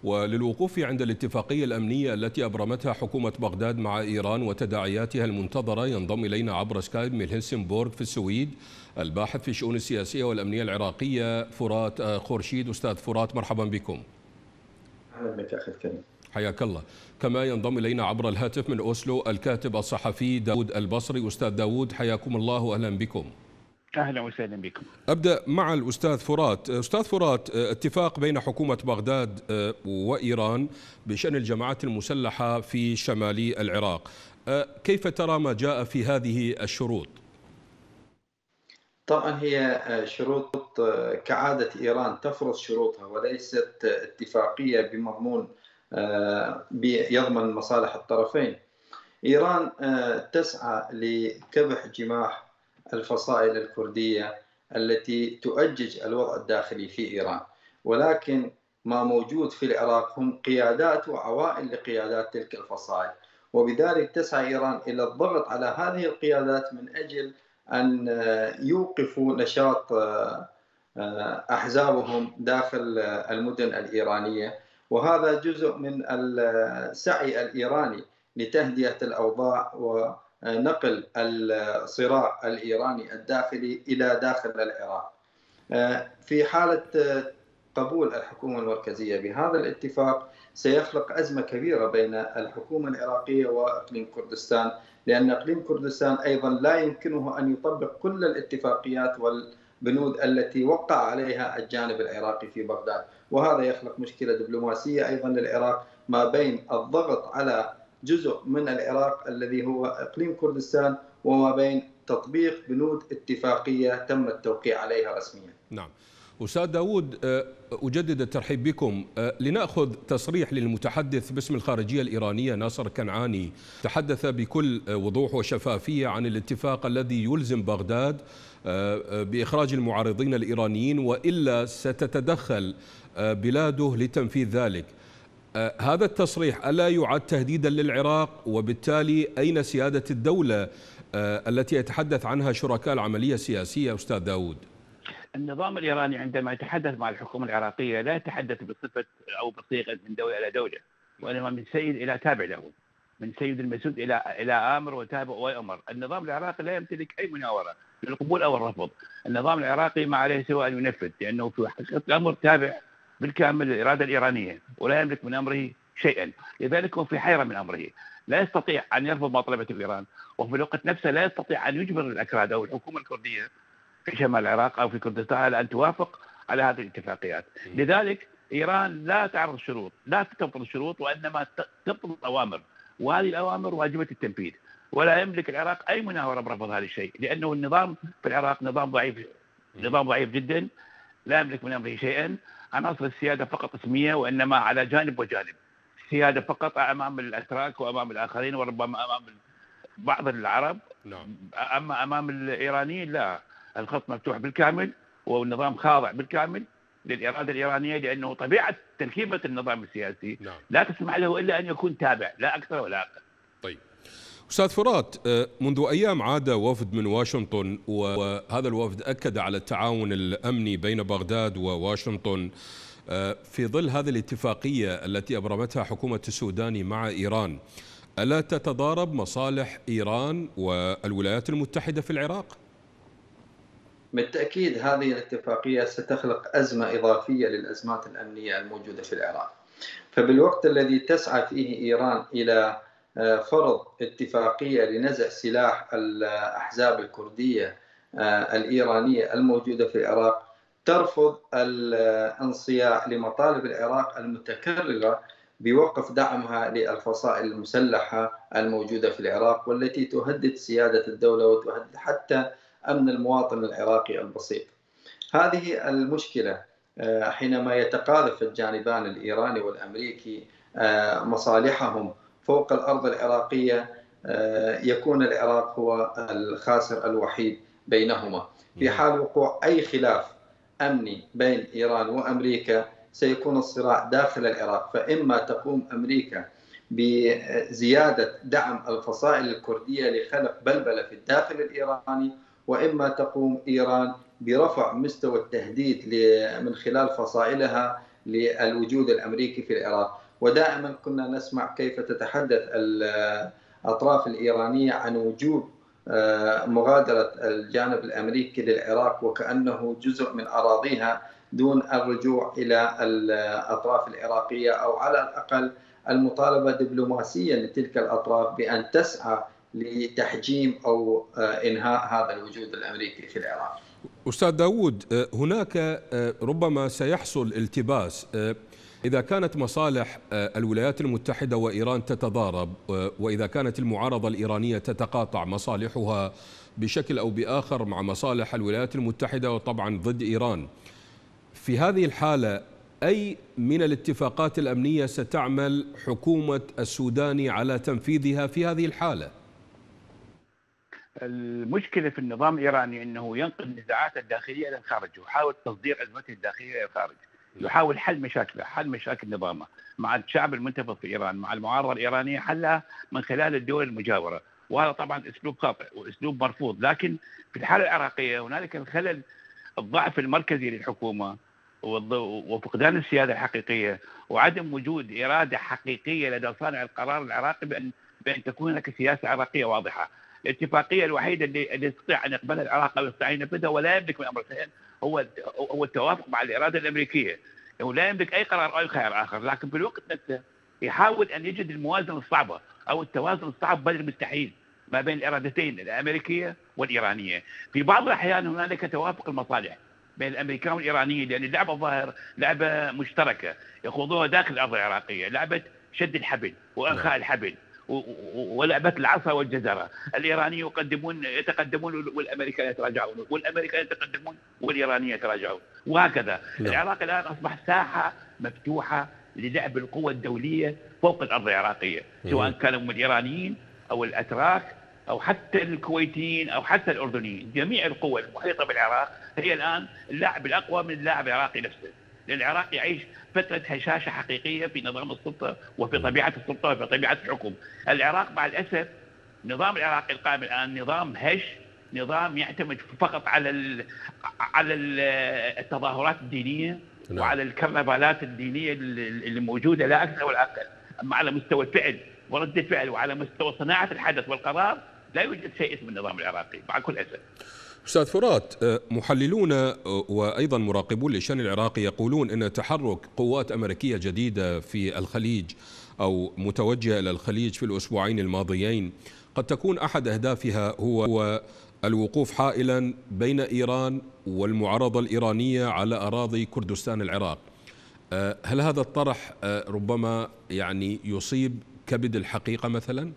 وللوقوف عند الاتفاقية الأمنية التي أبرمتها حكومة بغداد مع إيران وتداعياتها المنتظرة، ينضم إلينا عبر سكايب من هلسنبورغ في السويد الباحث في الشؤون السياسية والأمنية العراقية فرات خورشيد. أستاذ فرات، مرحبا بكم. أهلا بك أخي الكريم. حياك الله. كما ينضم إلينا عبر الهاتف من أوسلو الكاتب الصحفي داود البصري. أستاذ داود، حياكم الله وأهلا بكم. أهلا وسهلا بكم. أبدأ مع الأستاذ فرات. أستاذ فرات، اتفاق بين حكومة بغداد وإيران بشأن الجماعات المسلحة في شمال العراق، كيف ترى ما جاء في هذه الشروط؟ طبعا هي شروط كعادة إيران تفرض شروطها وليست اتفاقية بمضمون يضمن مصالح الطرفين. إيران تسعى لكبح جماح الفصائل الكردية التي تؤجج الوضع الداخلي في إيران، ولكن ما موجود في العراق هم قيادات وعوائل لقيادات تلك الفصائل، وبذلك تسعى إيران إلى الضغط على هذه القيادات من أجل أن يوقفوا نشاط أحزابهم داخل المدن الإيرانية. وهذا جزء من السعي الإيراني لتهدئة الأوضاع ونقل الصراع الإيراني الداخلي إلى داخل العراق. في حالة قبول الحكومة المركزية بهذا الاتفاق سيخلق أزمة كبيرة بين الحكومة العراقية وإقليم كردستان، لأن إقليم كردستان أيضا لا يمكنه أن يطبق كل الاتفاقيات والبنود التي وقع عليها الجانب العراقي في بغداد، وهذا يخلق مشكلة دبلوماسية أيضا للعراق ما بين الضغط على جزء من العراق الذي هو إقليم كردستان وما بين تطبيق بنود اتفاقية تم التوقيع عليها رسميا. نعم. أستاذ داود، أجدد الترحيب بكم. لنأخذ تصريح للمتحدث باسم الخارجية الإيرانية ناصر كنعاني، تحدث بكل وضوح وشفافية عن الاتفاق الذي يلزم بغداد بإخراج المعارضين الإيرانيين، وإلا ستتدخل بلاده لتنفيذ ذلك. هذا التصريح ألا يعد تهديدا للعراق؟ وبالتالي أين سيادة الدولة التي يتحدث عنها شركاء العملية السياسية أستاذ داود؟ النظام الإيراني عندما يتحدث مع الحكومة العراقية لا يتحدث بصفة أو بصيغة من دولة إلى دولة، وإنما من سيد إلى تابع له، من سيد المسود إلى آمر وتابع ويؤمر. النظام العراقي لا يمتلك أي مناورة للقبول أو الرفض. النظام العراقي ما عليه سوى أن ينفذ، لأنه في حقيقة الأمر تابع بالكامل للإرادة الإيرانية ولا يملك من أمره شيئا، لذلك هو في حيرة من أمره، لا يستطيع أن يرفض ما طلبته إيران، وفي الوقت نفسه لا يستطيع أن يجبر الأكراد أو الحكومة الكردية في شمال العراق أو في كردستان على أن توافق على هذه الاتفاقيات. لذلك إيران لا تعرض شروط، لا تفرض شروط، وإنما تفرض أوامر، وهذه الأوامر واجبة التنفيذ، ولا يملك العراق أي مناورة برفض هذا الشيء، لأنه النظام في العراق نظام ضعيف جدا، لا يملك من أمره شيئا. عناصر السيادة فقط اسمية، وإنما على جانب وجانب، سيادة فقط أمام الأتراك وأمام الآخرين وربما أمام بعض العرب. أما أمام الإيرانيين لا، الخط مفتوح بالكامل، والنظام خاضع بالكامل للإرادة الإيرانية، لأنه طبيعة تركيبة النظام السياسي لا تسمح له إلا أن يكون تابع، لا أكثر ولا أقل. طيب أستاذ فرات، منذ أيام عاد وفد من واشنطن، وهذا الوفد أكد على التعاون الأمني بين بغداد وواشنطن في ظل هذه الاتفاقية التي أبرمتها حكومة السوداني مع إيران. ألا تتضارب مصالح إيران والولايات المتحدة في العراق؟ بالتأكيد هذه الاتفاقية ستخلق أزمة إضافية للأزمات الأمنية الموجودة في العراق. فبالوقت الذي تسعى فيه إيران إلى فرض اتفاقية لنزع سلاح الأحزاب الكردية الإيرانية الموجودة في العراق، ترفض الانصياع لمطالب العراق المتكررة بوقف دعمها للفصائل المسلحة الموجودة في العراق، والتي تهدد سيادة الدولة وتهدد حتى أمن المواطن العراقي البسيط. هذه المشكلة حينما يتقاذف الجانبان الإيراني والأمريكي مصالحهم فوق الأرض العراقية، يكون العراق هو الخاسر الوحيد بينهما. في حال وقوع أي خلاف أمني بين إيران وأمريكا سيكون الصراع داخل العراق، فإما تقوم أمريكا بزيادة دعم الفصائل الكردية لخلق بلبلة في الداخل الإيراني، وإما تقوم إيران برفع مستوى التهديد من خلال فصائلها للوجود الأمريكي في العراق. ودائما كنا نسمع كيف تتحدث الأطراف الإيرانية عن وجوب مغادرة الجانب الأمريكي للعراق وكأنه جزء من أراضيها دون الرجوع إلى الأطراف العراقية، أو على الأقل المطالبة دبلوماسيا لتلك الأطراف بأن تسعى لتحجيم أو إنهاء هذا الوجود الأمريكي في العراق. أستاذ داود، هناك ربما سيحصل التباس إذا كانت مصالح الولايات المتحدة وإيران تتضارب، وإذا كانت المعارضة الإيرانية تتقاطع مصالحها بشكل أو بآخر مع مصالح الولايات المتحدة وطبعا ضد إيران. في هذه الحالة أي من الاتفاقات الأمنية ستعمل حكومة السوداني على تنفيذها في هذه الحالة؟ المشكلة في النظام الإيراني أنه ينقل نزاعاته الداخلية إلى الخارج، ويحاول تصدير أزمته الداخلية إلى الخارج، يحاول حل مشاكله، حل مشاكل نظامه مع الشعب المنتفض في إيران، مع المعارضة الإيرانية، حلها من خلال الدول المجاورة، وهذا طبعا أسلوب خاطئ وأسلوب مرفوض. لكن في الحالة العراقية هنالك الخلل، الضعف المركزي للحكومة وفقدان السيادة الحقيقية وعدم وجود إرادة حقيقية لدى صانع القرار العراقي بأن تكون هناك سياسة عراقية واضحة. الاتفاقية الوحيدة اللي يستطيع أن يقبلها العراق أو يستطيع أن ينفذها ولا يملك من أمرين، هو التوافق مع الإرادة الأمريكية. هو لا يملك أي قرار أو أي خيار آخر، لكن في الوقت نفسه يحاول أن يجد الموازنة الصعبة أو التوازن الصعب بل المستحيل ما بين الإرادتين الأمريكية والإيرانية. في بعض الأحيان هنالك توافق المصالح بين الأمريكان والإيرانيين، لأن اللعبة الظاهر لعبة مشتركة يخوضوها داخل الأرض العراقية، لعبة شد الحبل وإرخاء الحبل ولعبة العصا والجزرة. الإيرانيين يتقدمون والأمريكان يتراجعون، والأمريكان يتقدمون والإيرانيين يتراجعون، وهكذا. العراق الآن أصبح ساحة مفتوحة للعب القوى الدولية فوق الأرض العراقية، سواء كانوا من الإيرانيين أو الأتراك أو حتى الكويتيين أو حتى الأردنيين. جميع القوى المحيطة بالعراق هي الآن اللاعب الأقوى من اللاعب العراقي نفسه، لأن العراق يعيش فترة هشاشة حقيقية في نظام السلطة وفي طبيعة السلطة وفي طبيعة الحكم. العراق مع الأسف النظام العراقي القائم الآن نظام هش، نظام يعتمد فقط على التظاهرات الدينية وعلى الكرنفالات الدينية اللي موجودة لا أكثر ولا أقل. أما على مستوى الفعل وردة الفعل وعلى مستوى صناعة الحدث والقرار لا يوجد شيء اسمه النظام العراقي مع كل أسف. أستاذ فرات، محللون وأيضا مراقبون للشأن العراقي يقولون أن تحرك قوات أمريكية جديدة في الخليج أو متوجهة إلى الخليج في الأسبوعين الماضيين قد تكون أحد أهدافها هو الوقوف حائلا بين إيران والمعارضة الإيرانية على أراضي كردستان العراق. هل هذا الطرح ربما يعني يصيب كبد الحقيقة مثلا؟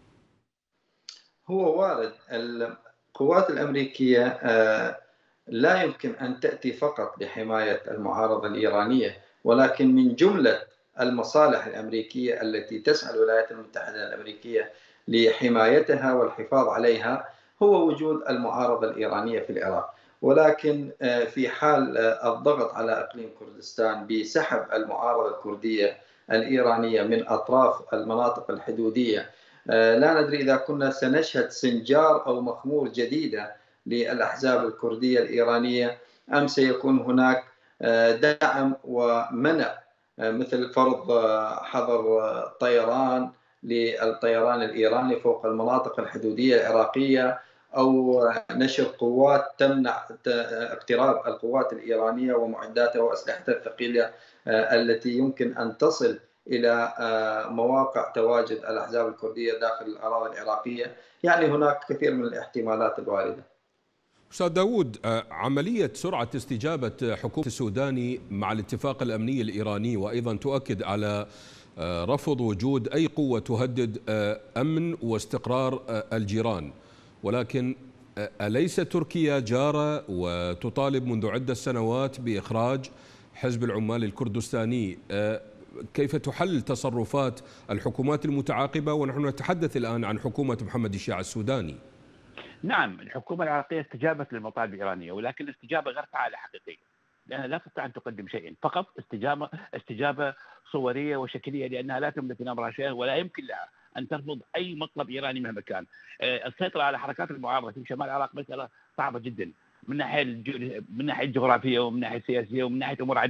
هو وارد. القوات الأمريكية لا يمكن أن تأتي فقط لحماية المعارضة الإيرانية، ولكن من جملة المصالح الأمريكية التي تسعى الولايات المتحدة الأمريكية لحمايتها والحفاظ عليها هو وجود المعارضة الإيرانية في العراق. ولكن في حال الضغط على إقليم كردستان بسحب المعارضة الكردية الإيرانية من أطراف المناطق الحدودية، لا ندري إذا كنا سنشهد سنجار أو مخمور جديدة للأحزاب الكردية الإيرانية، أم سيكون هناك دعم ومنع مثل فرض حظر طيران للطيران الإيراني فوق المناطق الحدودية العراقية، أو نشر قوات تمنع اقتراب القوات الإيرانية ومعداتها وأسلحتها الثقيلة التي يمكن أن تصل إلى مواقع تواجد الأحزاب الكردية داخل الأراضي العراقية. يعني هناك كثير من الاحتمالات الواردة. أستاذ داود، عملية سرعة استجابة حكومة السوداني مع الاتفاق الأمني الإيراني وأيضا تؤكد على رفض وجود أي قوة تهدد أمن واستقرار الجيران، ولكن أليس تركيا جارة وتطالب منذ عدة سنوات بإخراج حزب العمال الكردستاني؟ كيف تحل تصرفات الحكومات المتعاقبة ونحن نتحدث الآن عن حكومة محمد الشيع السوداني؟ نعم، الحكومة العراقية استجابت للمطالب الإيرانية، ولكن الاستجابة غير فعالة حقيقية، لأنها لا تستطيع أن تقدم شيئا، فقط استجابة صورية وشكلية، لأنها لا تملك من أمرها شيئا ولا يمكن لها أن ترفض أي مطلب إيراني مهما كان. السيطرة على حركات المعارضة في شمال العراق مسألة صعبة جدا من ناحية الجغرافية ومن ناحية السياسية ومن ناحية أمور عديدة.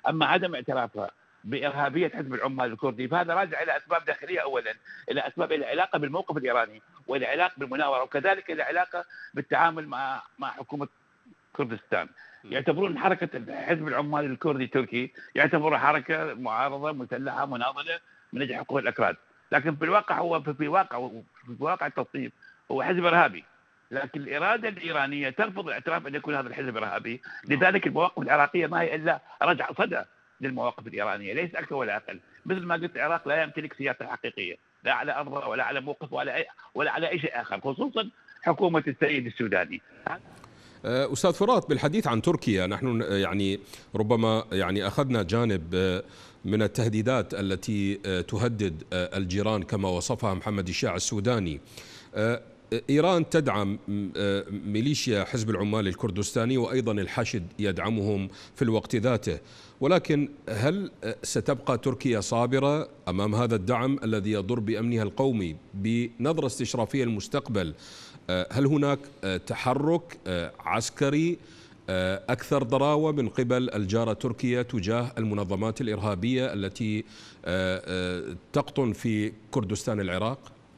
أما عدم اعترافها بإرهابية حزب العمال الكردي فهذا راجع إلى أسباب داخلية أولا، إلى أسباب إلى علاقة بالموقف الإيراني وإلى علاقة بالمناورة، وكذلك إلى علاقة بالتعامل مع حكومة كردستان. يعتبرون حركة حزب العمال الكردي التركي يعتبرها حركة معارضة مسلحة مناضلة من أجل حقوق الأكراد، لكن في الواقع هو في واقع التصنيف هو حزب إرهابي، لكن الإرادة الإيرانية ترفض الاعتراف أن يكون هذا الحزب إرهابي. لذلك المواقف العراقية ما هي إلا رجع صدى للمواقف الإيرانية، ليس أكثر ولا أقل. مثل ما قلت العراق لا يمتلك سياسة حقيقية، لا على أرضه ولا على موقف ولا على أي شيء آخر، خصوصا حكومة السيد السوداني. أستاذ فرات، بالحديث عن تركيا نحن يعني ربما يعني أخذنا جانب من التهديدات التي تهدد الجيران كما وصفها محمد الشاع السوداني. إيران تدعم ميليشيا حزب العمال الكردستاني وأيضا الحشد يدعمهم في الوقت ذاته، ولكن هل ستبقى تركيا صابرة أمام هذا الدعم الذي يضر بأمنها القومي؟ بنظرة استشرافية المستقبل، هل هناك تحرك عسكري أكثر ضراوة من قبل الجارة تركيا تجاه المنظمات الإرهابية التي تقطن في كردستان العراق؟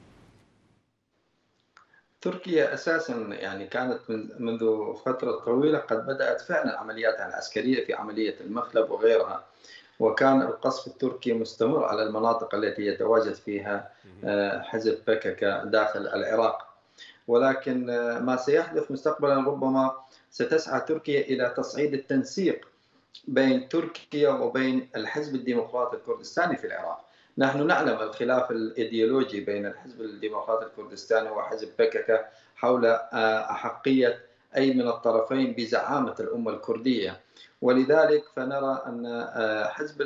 تركيا أساسا يعني كانت منذ فترة طويلة قد بدأت فعلا عملياتها العسكرية في عملية المخلب وغيرها، وكان القصف التركي مستمر على المناطق التي يتواجد فيها حزب PKK داخل العراق. ولكن ما سيحدث مستقبلا ربما ستسعى تركيا إلى تصعيد التنسيق بين تركيا وبين الحزب الديمقراطي الكردستاني في العراق. نحن نعلم الخلاف الإيديولوجي بين الحزب الديمقراطي الكردستاني وحزب PKK حول أحقية أي من الطرفين بزعامة الأمة الكردية، ولذلك فنرى أن حزب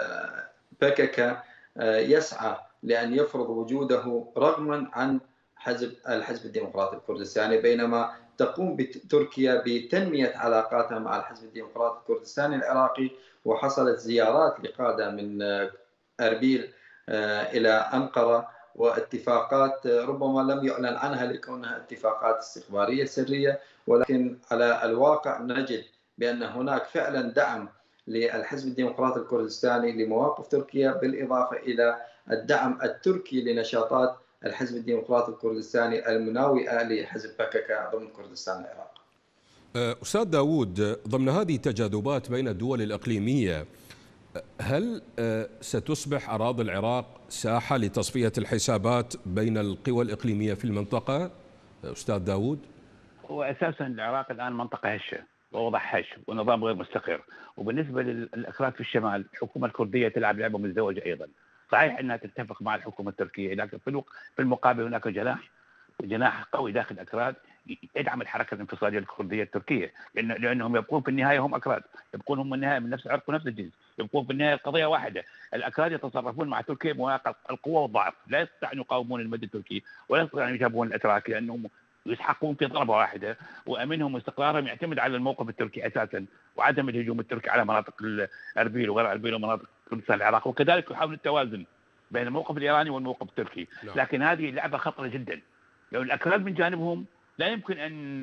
PKK يسعى لأن يفرض وجوده رغما عن الحزب الديمقراطي الكردستاني، بينما تقوم تركيا بتنمية علاقاتها مع الحزب الديمقراطي الكردستاني العراقي، وحصلت زيارات لقادة من أربيل إلى أنقرة، واتفاقات ربما لم يعلن عنها لكونها اتفاقات استخبارية سرية، ولكن على الواقع نجد بأن هناك فعلا دعم للحزب الديمقراطي الكردستاني لمواقف تركيا، بالإضافة إلى الدعم التركي لنشاطات الحزب الديمقراطي الكردستاني المناوئة لحزب PKK ضمن كردستان العراق. أستاذ داود، ضمن هذه التجاذبات بين الدول الإقليمية، هل ستصبح أراضي العراق ساحة لتصفية الحسابات بين القوى الإقليمية في المنطقة؟ أستاذ داود، هو أساسا العراق الآن منطقة هشة ووضع هش ونظام غير مستقر، وبالنسبة للأكراد في الشمال الحكومة الكردية تلعب لعبة مزدوجة أيضا. صحيح أنها تتفق مع الحكومة التركية، لكن في المقابل هناك جناح قوي داخل الأكراد يدعم الحركة الانفصالية الكردية التركية، لأنهم يبقون في النهاية هم أكراد، يبقون هم النهاية من نفس العرق ونفس الجنس، يبقون في النهاية قضية واحدة. الأكراد يتصرفون مع تركيا بمواقع القوة والضعف، لا يستطيعون أن يقاومون المد التركي ولا يستطيعون أن يجابهون الأتراك، لأنهم يسحقون في ضربة واحدة، وأمنهم واستقرارهم يعتمد على الموقف التركي أساسا، وعدم الهجوم التركي على مناطق أربيل وغير أربيل ومناطق كردستان العراق، وكذلك يحاول التوازن بين الموقف الإيراني والموقف التركي. لكن هذه لعبة خطرة جدا، لو الأكراد من جانبهم لا يمكن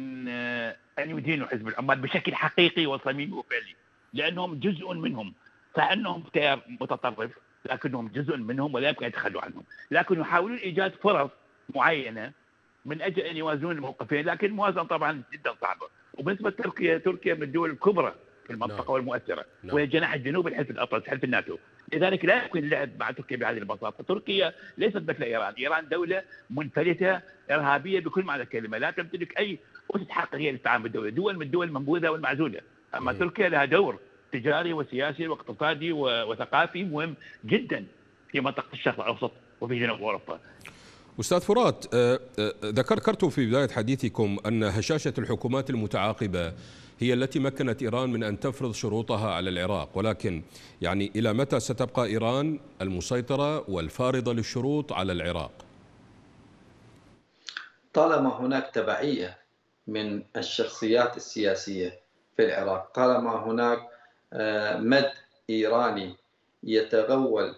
أن يدينوا حزب العمال بشكل حقيقي وصميمي وفعلي، لأنهم جزء منهم. صح أنهم تيار متطرف لكنهم جزء منهم ولا يمكن أن يتخلوا عنهم، لكن يحاولون إيجاد فرص معينة من أجل أن يوازنون الموقفين، لكن الموازنة طبعا جدا صعبة. وبالنسبة تركيا من الدول الكبرى في المنطقة والمؤثرة، وهي الجناح الجنوبي لحلف الأطلس حلف الناتو، لذلك لا يمكن اللعب مع تركيا بهذه البساطة. تركيا ليست مثل إيران دولة منفلتة إرهابية بكل معنى الكلمة، لا تمتلك أي أسس حقيقية للتعامل بالدولة، دول من الدول المنبوذة والمعزولة. أما تركيا لها دور تجاري وسياسي واقتصادي وثقافي مهم جدا في منطقة الشرق الأوسط وفي جنوب أوروبا. أستاذ فرات، ذكرتم في بداية حديثكم أن هشاشة الحكومات المتعاقبة هي التي مكنت إيران من أن تفرض شروطها على العراق، ولكن يعني إلى متى ستبقى إيران المسيطرة والفارضة للشروط على العراق؟ طالما هناك تبعية من الشخصيات السياسية في العراق، طالما هناك مد إيراني يتغول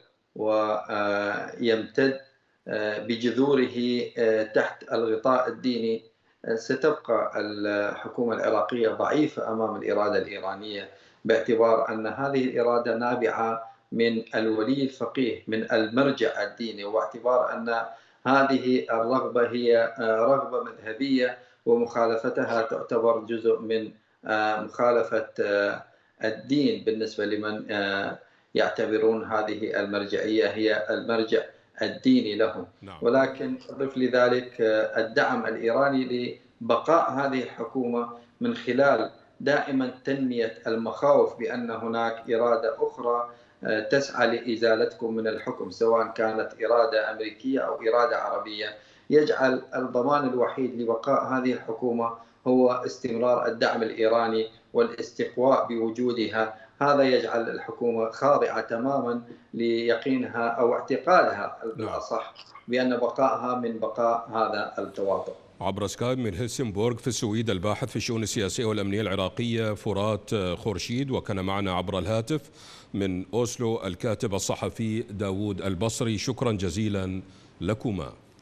ويمتد بجذوره تحت الغطاء الديني، ستبقى الحكومة العراقية ضعيفة أمام الإرادة الإيرانية باعتبار أن هذه الإرادة نابعة من الولي الفقيه، من المرجع الديني، واعتبار أن هذه الرغبة هي رغبة مذهبية، ومخالفتها تعتبر جزء من مخالفة الدين بالنسبة لمن يعتبرون هذه المرجعية هي المرجع الديني لهم. ولكن أضف لذلك الدعم الإيراني لبقاء هذه الحكومة من خلال دائما تنمية المخاوف بأن هناك إرادة أخرى تسعى لإزالتكم من الحكم، سواء كانت إرادة أمريكية أو إرادة عربية. يجعل الضمان الوحيد لبقاء هذه الحكومة هو استمرار الدعم الإيراني والاستقواء بوجودها. هذا يجعل الحكومة خاضعة تماما ليقينها أو اعتقادها بالأصح بأن بقائها من بقاء هذا التواطؤ. عبر سكايب من هلسنبورغ في السويد الباحث في الشؤون السياسية والأمنية العراقية فرات خورشيد، وكان معنا عبر الهاتف من أوسلو الكاتب الصحفي داوود البصري. شكرا جزيلا لكما.